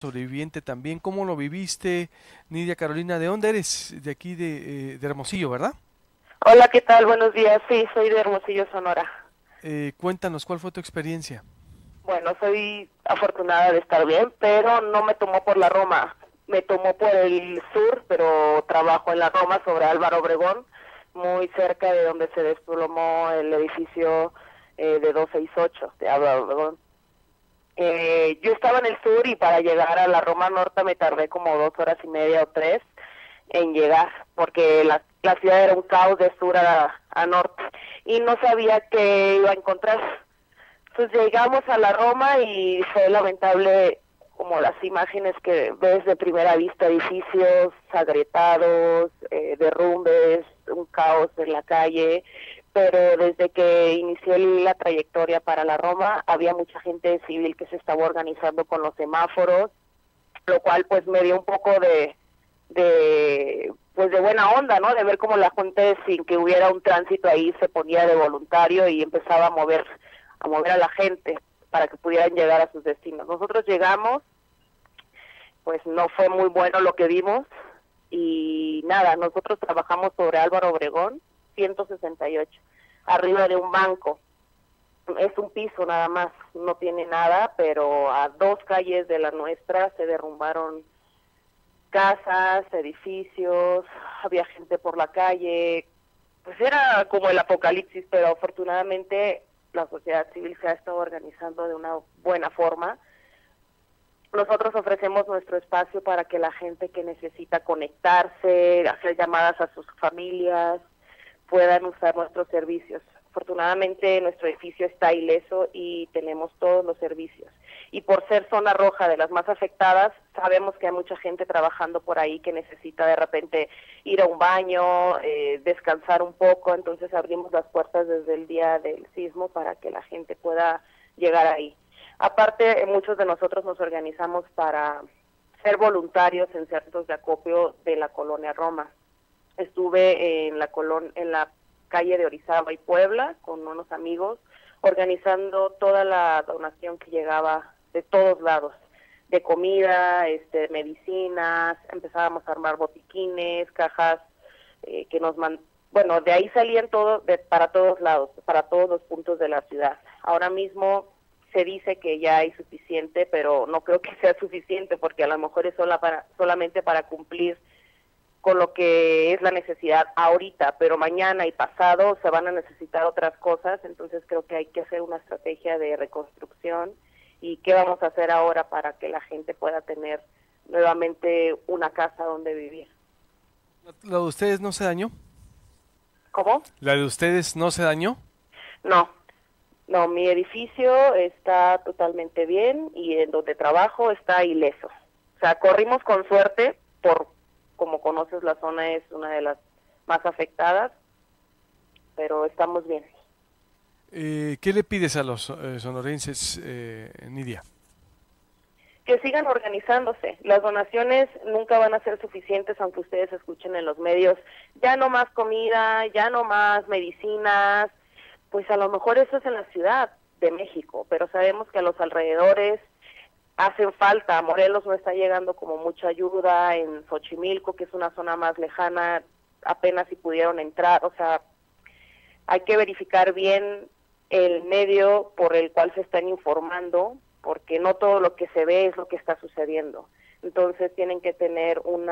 sobreviviente también. ¿Cómo lo viviste, Nidia Carolina? ¿De dónde eres? De aquí de Hermosillo, ¿verdad? Hola, ¿qué tal? Buenos días. Sí, soy de Hermosillo, Sonora. Cuéntanos, ¿cuál fue tu experiencia? Bueno, soy afortunada de estar bien, pero no me tomó por la Roma. Me tomó por el sur, pero trabajo en la Roma sobre Álvaro Obregón, muy cerca de donde se desplomó el edificio de 268 de Álvaro Obregón. Yo estaba en el sur y para llegar a la Roma Norte me tardé como 2 horas y media o 3 en llegar, porque la ciudad era un caos de sur a norte y no sabía qué iba a encontrar. Entonces llegamos a la Roma y fue lamentable como las imágenes que ves de primera vista, edificios agrietados, derrumbes, un caos en la calle, pero desde que inicié la trayectoria para la Roma había mucha gente civil que se estaba organizando con los semáforos, lo cual pues me dio un poco pues de buena onda, ¿no? De ver cómo la gente sin que hubiera un tránsito ahí se ponía de voluntario y empezaba a mover a la gente para que pudieran llegar a sus destinos. Nosotros llegamos, pues no fue muy bueno lo que vimos y nada, nosotros trabajamos sobre Álvaro Obregón, 168, arriba de un banco. Es un piso nada más, no tiene nada, pero a 2 calles de la nuestra se derrumbaron casas, edificios, había gente por la calle, pues era como el apocalipsis, pero afortunadamente la sociedad civil se ha estado organizando de una buena forma. Nosotros ofrecemos nuestro espacio para que la gente que necesita conectarse, hacer llamadas a sus familias, puedan usar nuestros servicios. Afortunadamente nuestro edificio está ileso y tenemos todos los servicios. Y por ser zona roja de las más afectadas, sabemos que hay mucha gente trabajando por ahí que necesita de repente ir a un baño, descansar un poco, entonces abrimos las puertas desde el día del sismo para que la gente pueda llegar ahí. Aparte, muchos de nosotros nos organizamos para ser voluntarios en centros de acopio de la colonia Roma. Estuve en la calle de Orizaba y Puebla con unos amigos organizando toda la donación que llegaba de todos lados, de comida, medicinas, empezábamos a armar botiquines, cajas que bueno, de ahí salían para todos lados, para todos los puntos de la ciudad. Ahora mismo se dice que ya hay suficiente, pero no creo que sea suficiente porque a lo mejor es solamente para cumplir con lo que es la necesidad ahorita, pero mañana y pasado se van a necesitar otras cosas, entonces creo que hay que hacer una estrategia de reconstrucción y qué vamos a hacer ahora para que la gente pueda tener nuevamente una casa donde vivir. ¿La de ustedes no se dañó? ¿Cómo? ¿La de ustedes no se dañó? No, no, mi edificio está totalmente bien y en donde trabajo está ileso. O sea, corrimos con suerte como conoces, la zona es una de las más afectadas, pero estamos bien. ¿Qué le pides a los sonorenses, Nidia? Que sigan organizándose. Las donaciones nunca van a ser suficientes, aunque ustedes escuchen en los medios, ya no más comida, ya no más medicinas, pues a lo mejor eso es en la Ciudad de México, pero sabemos que a los alrededores hacen falta. Morelos no está llegando como mucha ayuda, en Xochimilco, que es una zona más lejana, apenas si pudieron entrar, o sea, hay que verificar bien el medio por el cual se están informando, porque no todo lo que se ve es lo que está sucediendo. Entonces tienen que tener un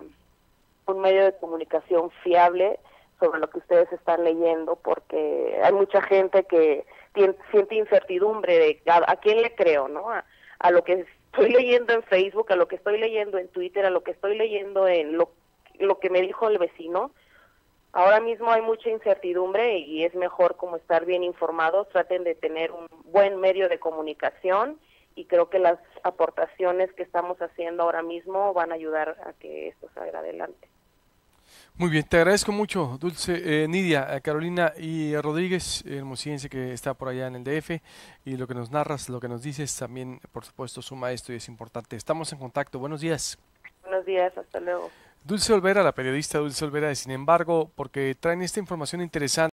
medio de comunicación fiable sobre lo que ustedes están leyendo, porque hay mucha gente que siente incertidumbre de a quién le creo, ¿no? A lo que estoy leyendo en Facebook, a lo que estoy leyendo en Twitter, a lo que estoy leyendo en lo que me dijo el vecino. Ahora mismo hay mucha incertidumbre y es mejor como estar bien informados, traten de tener un buen medio de comunicación y creo que las aportaciones que estamos haciendo ahora mismo van a ayudar a que esto salga adelante. Muy bien, te agradezco mucho, Dulce, Nidia, Carolina y Rodríguez, hermosillense que está por allá en el DF, y lo que nos narras, lo que nos dices también, por supuesto, suma esto y es importante. Estamos en contacto. Buenos días. Buenos días, hasta luego. Dulce Olvera, la periodista Dulce Olvera, sin embargo, porque traen esta información interesante.